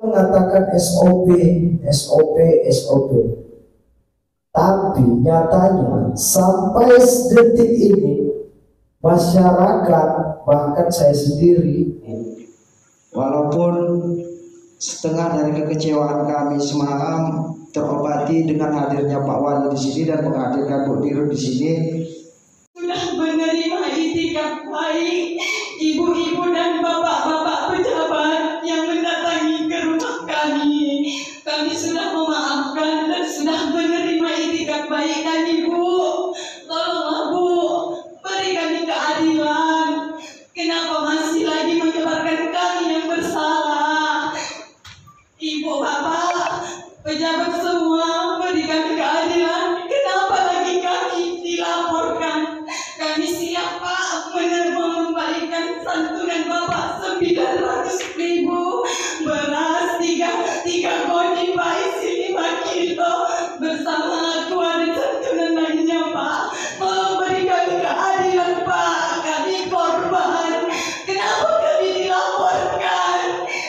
mengatakan SOP, SOP, SOP. Tapi nyatanya sampai detik ini masyarakat, bahkan saya sendiri, walaupun setengah dari kekecewaan kami semalam terobati dengan hadirnya Pak Wali di sini dan menghadirkan Bu Dirut di sini. Sudah menerima itikaf baik ibu-ibu dan bapak-bapak pejabat yang mendatangi ke rumah kami. Kami sudah memaafkan dan sudah menerima itikaf baik kami, Bu. Tolonglah, Bu, beri kami keadilan. Kenapa masih lagi menyebarkan kami yang bersalah? Ibu, bapak, pejabat semua, beri kami keadilan. Kenapa lagi kami dilaporkan? Kami siap, Pak, mengembalikan santunan Bapak 900.000, beras 3 goni, Pak, isi 5 kilo, bersama aqua dan santunan lainnya, Pak. Tolong beri kami keadilan, Pak. Kami korban. Kenapa kami dilaporkan?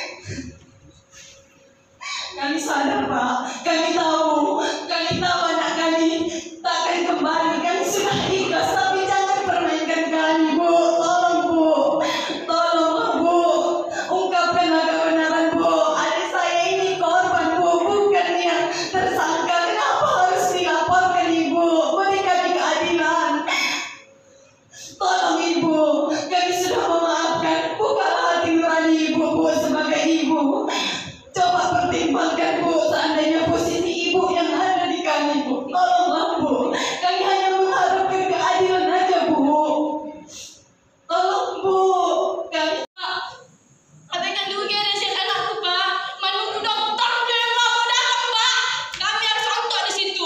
Kami sadar, Pak. Kami tahu anak kami tak akan kembali. Kami sudah ikhlas, tapi jangan permainkan kami, Bu. Tolong, Bu. Tolonglah, Bu. Ungkapkanlah kebenaran, Bu. Adik saya ini korban, Bu, bukan yang tersangka. Kenapa harus dilaporkan, Ibu? Beri kami keadilan. Tolong, Ibu. Kami sudah memaafkan. Bukalah hati nurani Ibu, Bu, sebagai ibu. Coba pertimbangkan, Bu, seandainya posisi Ibu yang ada di kami, Bu. Tolonglah, Bu. Kami hanya mengharapkan keadilan aja, Bu. Tolong, Bu. Kami Abaikan dulu gereset anakku, Pak. Menunggu dokter yang lama datang, Pak. Kami harus ontok di situ.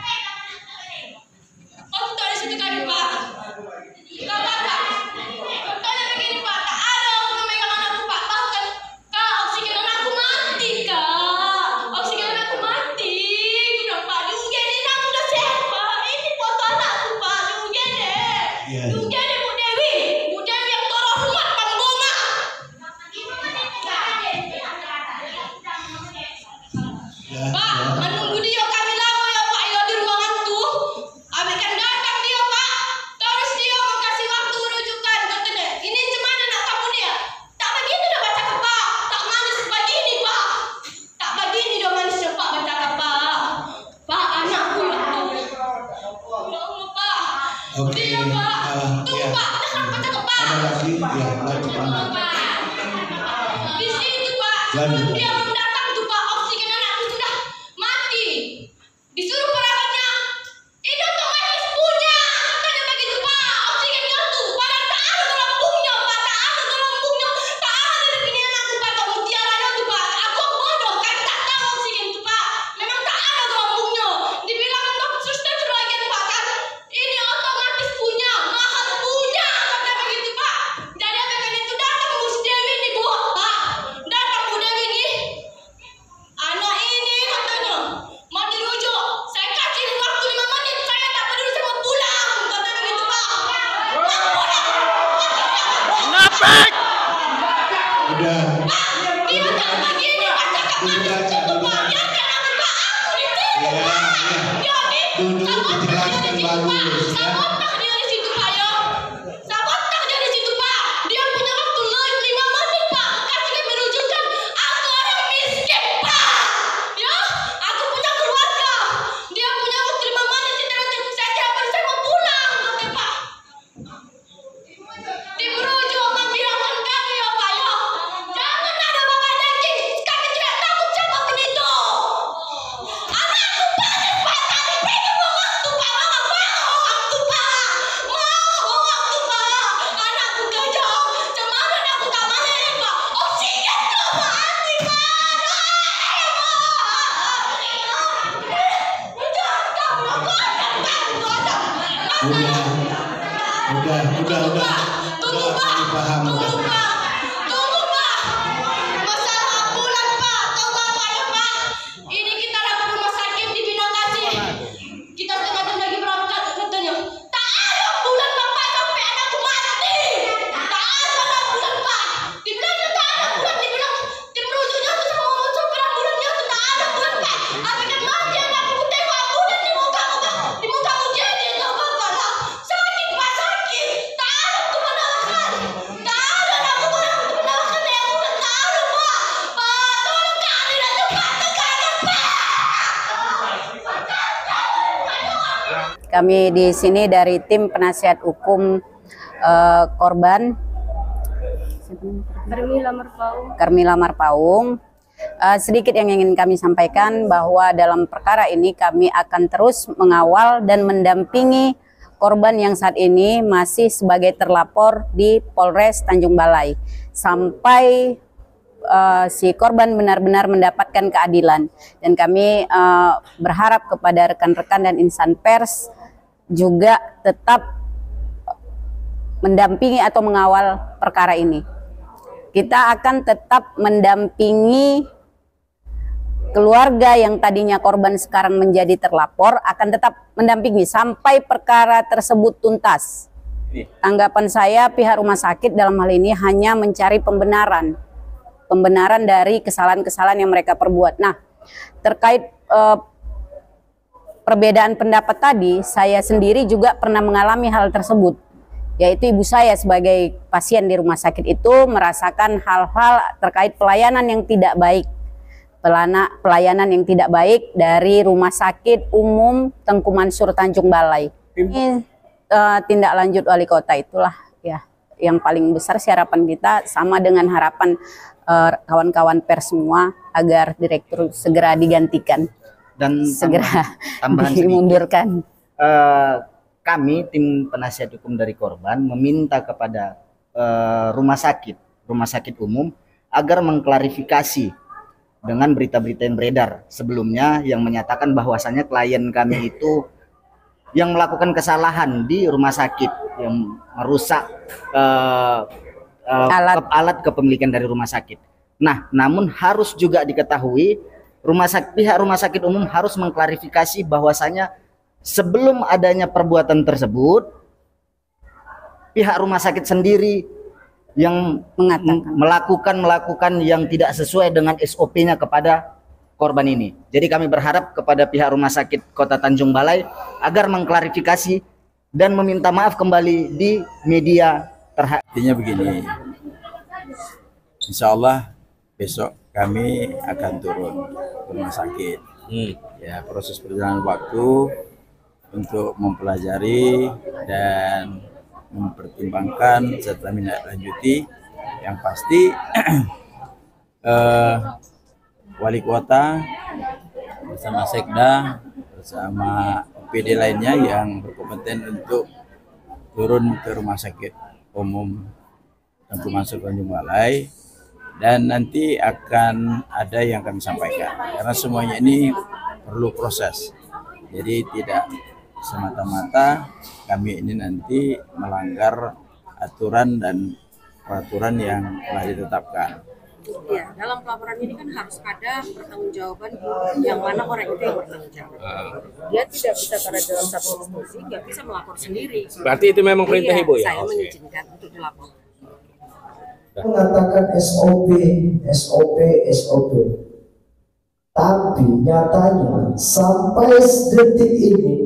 Ontok di situ kami, Pak. Kapan, Pak? Contohnya begini, Pak. Tak ada yang memegang anakku, Pak. Bahkan, Kak, oksigen anakku mati, Kak. Oksigen anakku mati. Udah, Pak. Di UGD anakku udah sehat, Pak. Ini foto anakku, Pak. Di UGD. Di UGD, Bu Dewi. Bu Dewi yang tolong rumah Panggoma. Pak, menunggu dia kami lama ya, Pak, ya, di ruangan tuh. Abaikan datang dia, Pak. Terus dia kasih waktu rujukan. Katanya, ini cuman anak kamu dia. Tak begini udah baca ke Pak. Tak manis begini, Pak. Tak begini dia manisnya, Pak, baca ke Pak. Pak, anakku ya Allah. Ya Allah, Pak. Oke, Dia, Pak. Tunggu, ya. Pak. Jangan baca ke Pak. Ada lagi? Ya, lanjut, lanjut. Pak. Di situ, Pak. Lanjut. Sebelum dia mendatang tuh, Pak, oksigen anakku sudah mati. Disuruh perawatnya, ini otomatis punya. Katanya begitu, Pak. Oksigennya tuh, padahal tak ada dalam lambungnya, Pak. Tak ada dalam lambungnya. Tak ada di sini anakku, Pak. Tak mutiaranya tuh, Pak. Aku bodoh, kan tak tahu oksigen tuh, Pak. Memang tak ada dalam lambungnya. Dibilang suster sebagian, Pak, kan ini otomatis punya, mahal punya. Kata begitu, Pak. Jadi akan itu datang Bu Dewi ini, Bu, Pak. Datang Bu Dewi ini. Anak ini katanya mau dirujuk. Saya kasih waktu 5 menit. Saya tak peduli, saya mau pulang. Kata begitu, Pak. Mau pulang. Udah. Pak, dia jangan begini. Pak, cakap mati situ, Pak. Biarkan aku, Pak. Aku di sini, Ya, Pak. ya. Jadi, Duduk, sabotak dia dijelaskan di situ, bagus, Pak. ya. Sabotak dia di situ, Pak, ya. Sabotak dia di situ, Pak. Dia punya waktu 5 menit, Pak. Kasih kami rujukan. Aku orang miskin, Pak. Ya, aku punya keluarga. Dia punya waktu 5 menit. Saya tidak perlu, saya mau pulang, kata Pak. Dimerujuk membilangkan kami, ya, Pak, ya. Jangan ada bapak daging. Kami tidak takut siapapun itu. Anakku panik, Pak. Tadi pergi mau waktu, Pak. Mama mau waktu, Pak. Mau waktu, Pak. Anakku gajah. Cemaran aku tak mana, Pak. Oksigen tuh mati, Pak. Udah. Tunggu, Pak. Paham, udah. Tunggu, Pak. Tunggu, Pak. Masalah ambulan, Pak. Tahu Bapak ya, Pak? Ini kita dapat rumah sakit di Bina Kasih. Kita setengah jam lagi berangkat katanya. Tak ada ambulan, Bapak, sampai anakku mati. Tak ada ambulan, Pak. Dibilang tak ada ambulan, dibilang tim rujuknya tuh sama Kami di sini dari tim penasihat hukum korban Carmila Marpaung. Sedikit yang ingin kami sampaikan bahwa dalam perkara ini kami akan terus mengawal dan mendampingi korban yang saat ini masih sebagai terlapor di Polres Tanjung Balai sampai si korban benar-benar mendapatkan keadilan. Dan kami berharap kepada rekan-rekan dan insan pers juga tetap mendampingi atau mengawal perkara ini. Kita akan tetap mendampingi keluarga yang tadinya korban sekarang menjadi terlapor, akan tetap mendampingi sampai perkara tersebut tuntas. Tanggapan saya, pihak rumah sakit dalam hal ini hanya mencari pembenaran dari kesalahan-kesalahan yang mereka perbuat. Nah, terkait perbedaan pendapat tadi, saya sendiri juga pernah mengalami hal tersebut, yaitu ibu saya sebagai pasien di rumah sakit itu merasakan hal-hal terkait pelayanan yang tidak baik, dari Rumah Sakit Umum Tengku Mansur Tanjung Balai. Ini tindak lanjut wali kota itulah ya yang paling besar sih harapan kita, sama dengan harapan kawan-kawan pers semua agar direktur segera digantikan. Dan segera dimundurkan. Kami tim penasihat hukum dari korban meminta kepada rumah sakit umum agar mengklarifikasi dengan berita-berita yang beredar sebelumnya yang menyatakan bahwasannya klien kami itu yang melakukan kesalahan di rumah sakit, yang merusak alat kepemilikan dari rumah sakit. Nah, namun harus juga diketahui pihak rumah sakit umum harus mengklarifikasi bahwasanya sebelum adanya perbuatan tersebut, pihak rumah sakit sendiri yang melakukan yang tidak sesuai dengan SOP-nya kepada korban ini. Jadi kami berharap kepada pihak rumah sakit Kota Tanjung Balai agar mengklarifikasi dan meminta maaf kembali di media terhadap. Intinya begini, insya Allah besok kami akan turun ke rumah sakit. Ya, proses perjalanan waktu untuk mempelajari dan mempertimbangkan serta menindaklanjuti. Yang pasti wali kota bersama sekda bersama PD lainnya yang berkompeten untuk turun ke rumah sakit umum Tengku Mansur Tanjung Balai, dan nanti akan ada yang kami sampaikan karena semuanya ini perlu proses. Jadi tidak semata-mata kami ini nanti melanggar aturan dan peraturan yang telah ditetapkan. Ya, dalam pelaporan ini kan harus ada pertanggungjawaban yang mana orang itu yang bertanggung jawab. Dia tidak bisa karena dalam satu institusi nggak bisa melapor sendiri. Berarti itu memang perintah Ibu ya? Saya mengizinkan untuk dilapor. Mengatakan SOP. Tapi nyatanya sampai detik ini